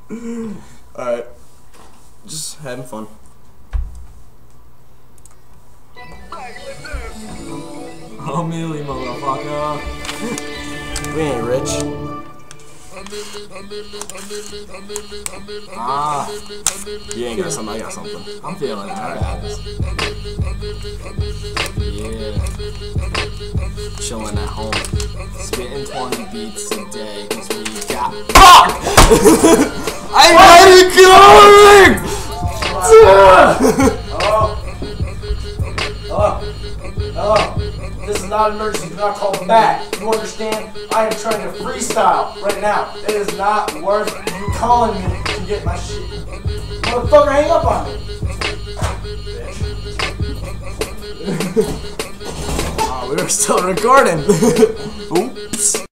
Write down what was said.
Alright. Just having fun. Oh, Millie, motherfucker. We ain't rich. Ah, You ain't got something, I got something. I'm feeling that. Yeah. Chilling at home. Spitting 20 beats a day. Cause we got. Fuck! I had it going! Hello? This is not an emergency. Do not call them back. You understand? I am trying to freestyle right now. It is not worth you calling me to get my shit. Motherfucker, hang up on me. Oh, we were still recording. Oops.